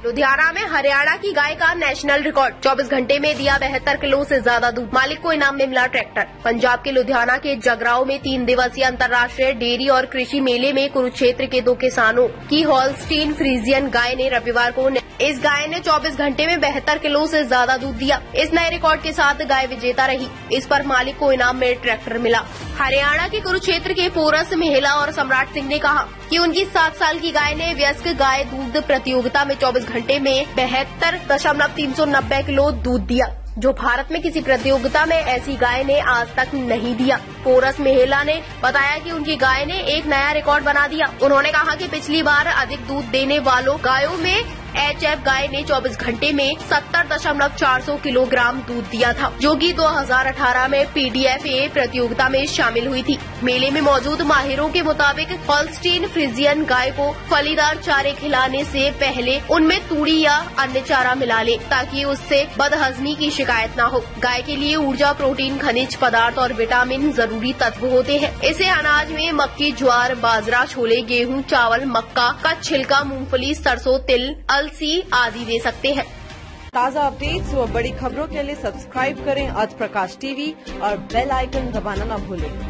लुधियाना में हरियाणा की गाय का नेशनल रिकॉर्ड, 24 घंटे में दिया 72 किलो से ज्यादा दूध, मालिक को इनाम में मिला ट्रैक्टर। पंजाब के लुधियाना के जगराओं में 3 दिवसीय अंतर्राष्ट्रीय डेयरी और कृषि मेले में कुरुक्षेत्र के 2 किसानों की हॉल्स्टीन फ्रीजियन गाय ने रविवार को इस गाय ने 24 घंटे में 72 किलो से ज्यादा दूध दिया। इस नए रिकॉर्ड के साथ गाय विजेता रही। इस पर मालिक को इनाम में ट्रैक्टर मिला। हरियाणा के कुरुक्षेत्र के पोरस मेहला और सम्राट सिंह ने कहा कि उनकी 7 साल की गाय ने वयस्क गाय दूध प्रतियोगिता में 24 घंटे में 72.390 किलो दूध दिया, जो भारत में किसी प्रतियोगिता में ऐसी गाय ने आज तक नहीं दिया। पोरस मेहला ने बताया कि उनकी गाय ने एक नया रिकॉर्ड बना दिया। उन्होंने कहा कि पिछली बार अधिक दूध देने वालों गायों में HF गाय ने 24 घंटे में 70.400 किलोग्राम दूध दिया था, जो कि 2018 में PDFA प्रतियोगिता में शामिल हुई थी। मेले में मौजूद माहिरों के मुताबिक हॉल्स्टीन फ्रीजियन गाय को फलीदार चारे खिलाने से पहले उनमें तूड़ी या अन्य चारा मिला ले, ताकि उससे बदहजमी की शिकायत न हो। गाय के लिए ऊर्जा, प्रोटीन, खनिज पदार्थ और विटामिन जरूरी तत्व होते हैं। इसे अनाज में मक्की, ज्वार, बाजरा, छोले, गेहूं, चावल, मक्का का छिलका, मूंगफली, सरसों, तिल, अलसी आदि दे सकते हैं। ताज़ा अपडेट्स व बड़ी खबरों के लिए सब्सक्राइब करें आज प्रकाश टीवी और बेल आइकन दबाना न भूलें।